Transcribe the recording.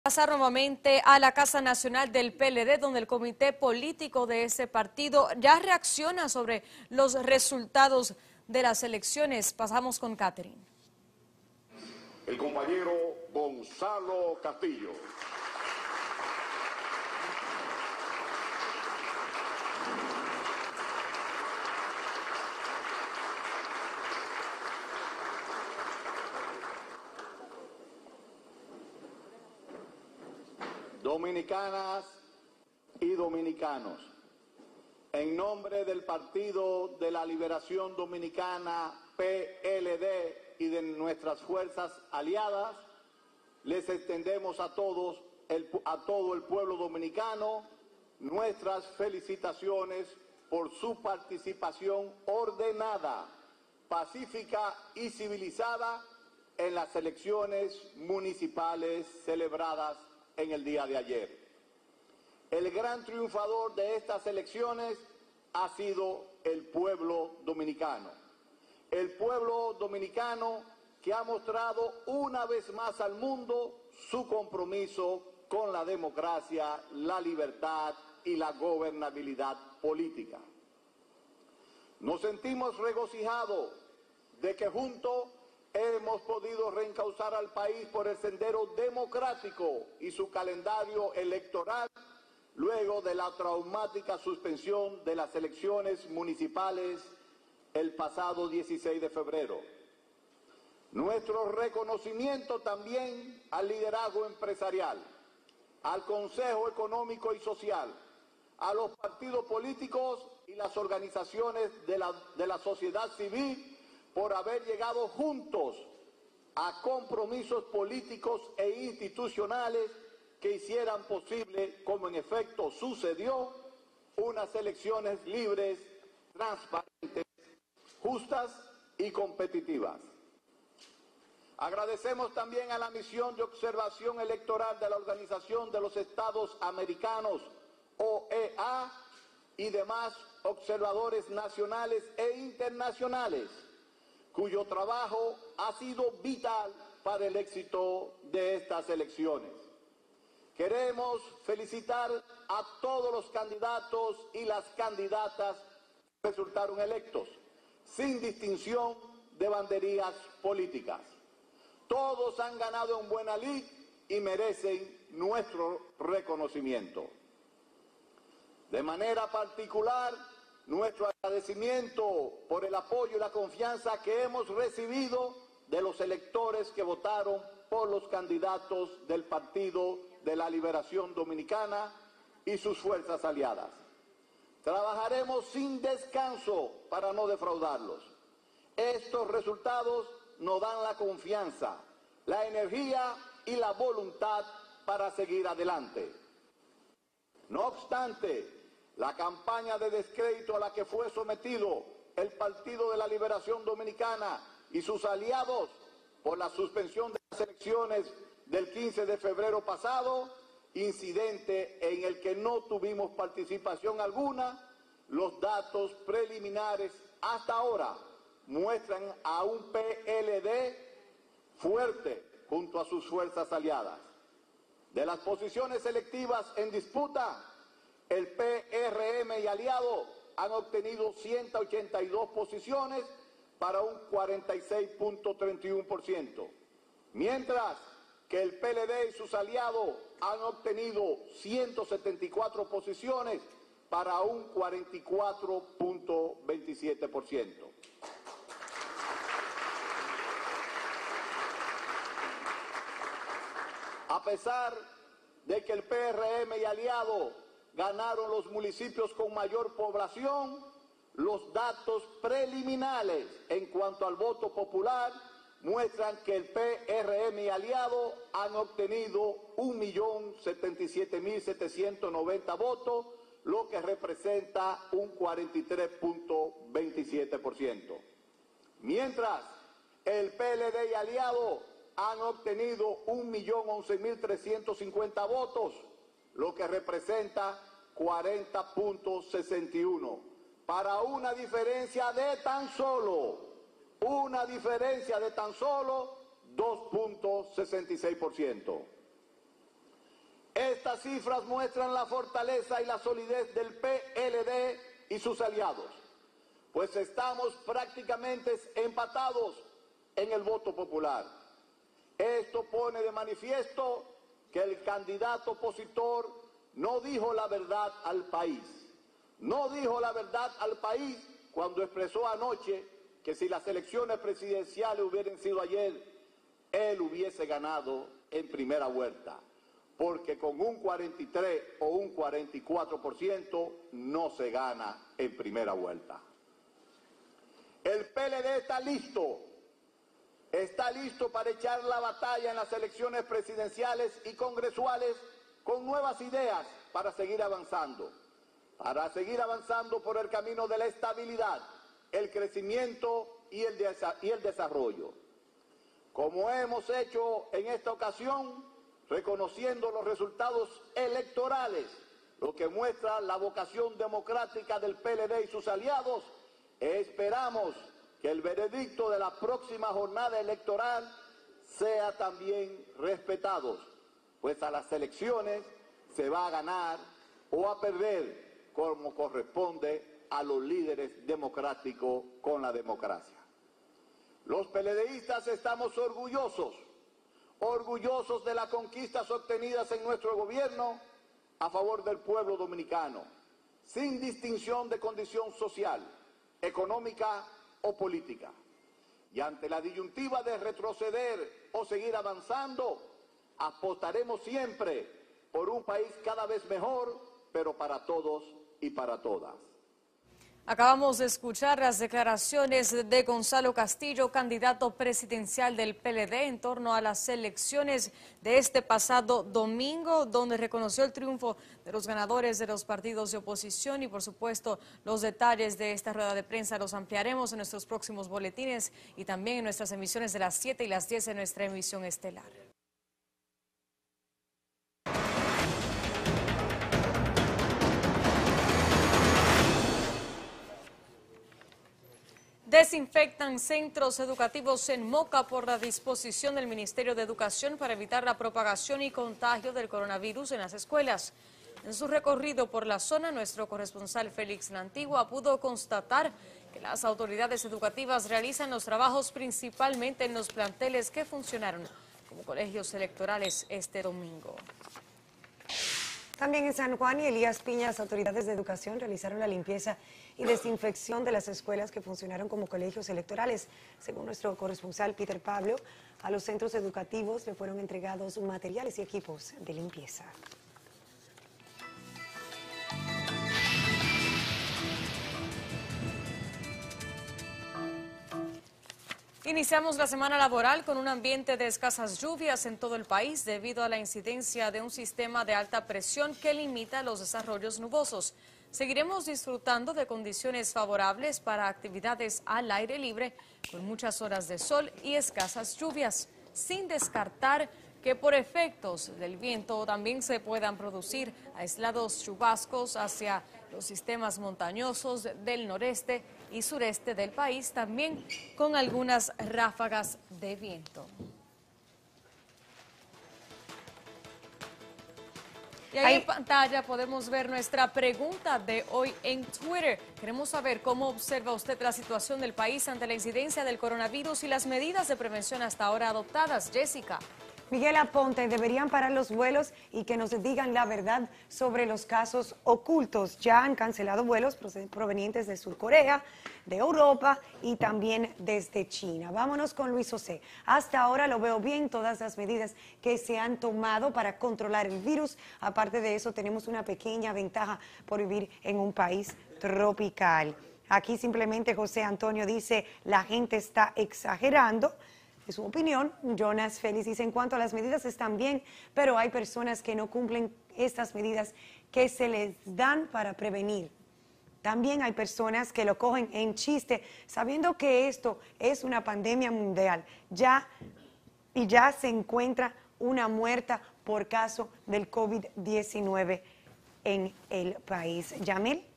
Pasar nuevamente a la Casa Nacional del PLD, donde el comité político de ese partido ya reacciona sobre los resultados de las elecciones. Pasamos con Catherine. El compañero Gonzalo Castillo. Dominicanas y dominicanos, en nombre del Partido de la Liberación Dominicana, PLD, y de nuestras fuerzas aliadas, les extendemos a todo el pueblo dominicano nuestras felicitaciones por su participación ordenada, pacífica y civilizada en las elecciones municipales celebradas en el día de ayer. El gran triunfador de estas elecciones ha sido el pueblo dominicano. El pueblo dominicano que ha mostrado una vez más al mundo su compromiso con la democracia, la libertad y la gobernabilidad política. Nos sentimos regocijados de que juntos hemos podido reencauzar al país por el sendero democrático y su calendario electoral luego de la traumática suspensión de las elecciones municipales el pasado 16 de febrero. Nuestro reconocimiento también al liderazgo empresarial, al Consejo Económico y Social, a los partidos políticos y las organizaciones de la sociedad civil por haber llegado juntos a compromisos políticos e institucionales que hicieran posible, como en efecto sucedió, unas elecciones libres, transparentes, justas y competitivas. Agradecemos también a la misión de observación electoral de la Organización de los Estados Americanos, OEA, y demás observadores nacionales e internacionales, cuyo trabajo ha sido vital para el éxito de estas elecciones. Queremos felicitar a todos los candidatos y las candidatas que resultaron electos, sin distinción de banderías políticas. Todos han ganado en buena lid y merecen nuestro reconocimiento. De manera particular, nuestro agradecimiento por el apoyo y la confianza que hemos recibido de los electores que votaron por los candidatos del Partido de la Liberación Dominicana y sus fuerzas aliadas. Trabajaremos sin descanso para no defraudarlos. Estos resultados nos dan la confianza, la energía y la voluntad para seguir adelante. No obstante, la campaña de descrédito a la que fue sometido el Partido de la Liberación Dominicana y sus aliados por la suspensión de las elecciones del 15 de febrero pasado, incidente en el que no tuvimos participación alguna, los datos preliminares hasta ahora muestran a un PLD fuerte junto a sus fuerzas aliadas. De las posiciones selectivas en disputa, el PRM y aliado han obtenido 182 posiciones para un 46.31%, mientras que el PLD y sus aliados han obtenido 174 posiciones para un 44.27%. A pesar de que el PRM y aliado ganaron los municipios con mayor población, los datos preliminares en cuanto al voto popular muestran que el PRM y aliado han obtenido 1.077.790 votos, lo que representa un 43.27%. Mientras el PLD y aliado han obtenido 1.011.350 votos, lo que representa 40.61, para una diferencia de tan solo 2.66%. Estas cifras muestran la fortaleza y la solidez del PLD y sus aliados, pues estamos prácticamente empatados en el voto popular. Esto pone de manifiesto que el candidato opositor no dijo la verdad al país. No dijo la verdad al país cuando expresó anoche que si las elecciones presidenciales hubieran sido ayer, él hubiese ganado en primera vuelta, porque con un 43 o un 44% no se gana en primera vuelta. El PLD está listo para echar la batalla en las elecciones presidenciales y congresuales con nuevas ideas para seguir avanzando por el camino de la estabilidad, el crecimiento y el desarrollo. Como hemos hecho en esta ocasión, reconociendo los resultados electorales, lo que muestra la vocación democrática del PLD y sus aliados, esperamos que el veredicto de la próxima jornada electoral sea también respetado, pues a las elecciones se va a ganar o a perder como corresponde a los líderes democráticos con la democracia. Los PLDistas estamos orgullosos de las conquistas obtenidas en nuestro gobierno a favor del pueblo dominicano, sin distinción de condición social, económica o política. Y ante la disyuntiva de retroceder o seguir avanzando, apostaremos siempre por un país cada vez mejor, pero para todos y para todas. Acabamos de escuchar las declaraciones de Gonzalo Castillo, candidato presidencial del PLD, en torno a las elecciones de este pasado domingo, donde reconoció el triunfo de los ganadores de los partidos de oposición y, por supuesto, los detalles de esta rueda de prensa los ampliaremos en nuestros próximos boletines y también en nuestras emisiones de las 7 y las 10 en nuestra emisión estelar. Desinfectan centros educativos en Moca por la disposición del Ministerio de Educación para evitar la propagación y contagio del coronavirus en las escuelas. En su recorrido por la zona, nuestro corresponsal Félix Lantigua pudo constatar que las autoridades educativas realizan los trabajos principalmente en los planteles que funcionaron como colegios electorales este domingo. También en San Juan y Elías Piña, las autoridades de educación realizaron la limpieza y desinfección de las escuelas que funcionaron como colegios electorales. Según nuestro corresponsal Peter Pablo, a los centros educativos le fueron entregados materiales y equipos de limpieza. Iniciamos la semana laboral con un ambiente de escasas lluvias en todo el país debido a la incidencia de un sistema de alta presión que limita los desarrollos nubosos. Seguiremos disfrutando de condiciones favorables para actividades al aire libre con muchas horas de sol y escasas lluvias, sin descartar que por efectos del viento también se puedan producir aislados chubascos hacia los sistemas montañosos del noreste y sureste del país, también con algunas ráfagas de viento. Y ahí en pantalla podemos ver nuestra pregunta de hoy en Twitter. Queremos saber cómo observa usted la situación del país ante la incidencia del coronavirus y las medidas de prevención hasta ahora adoptadas. Jessica. Miguel Aponte, deberían parar los vuelos y que nos digan la verdad sobre los casos ocultos. Ya han cancelado vuelos provenientes de Sur Corea, de Europa y también desde China. Vámonos con Luis José. Hasta ahora lo veo bien, todas las medidas que se han tomado para controlar el virus. Aparte de eso, tenemos una pequeña ventaja por vivir en un país tropical. Aquí simplemente José Antonio dice, la gente está exagerando. En su opinión, Jonas Félix dice, en cuanto a las medidas están bien, pero hay personas que no cumplen estas medidas que se les dan para prevenir. También hay personas que lo cogen en chiste, sabiendo que esto es una pandemia mundial. Ya se encuentra una muerta por caso del COVID-19 en el país. Yamil.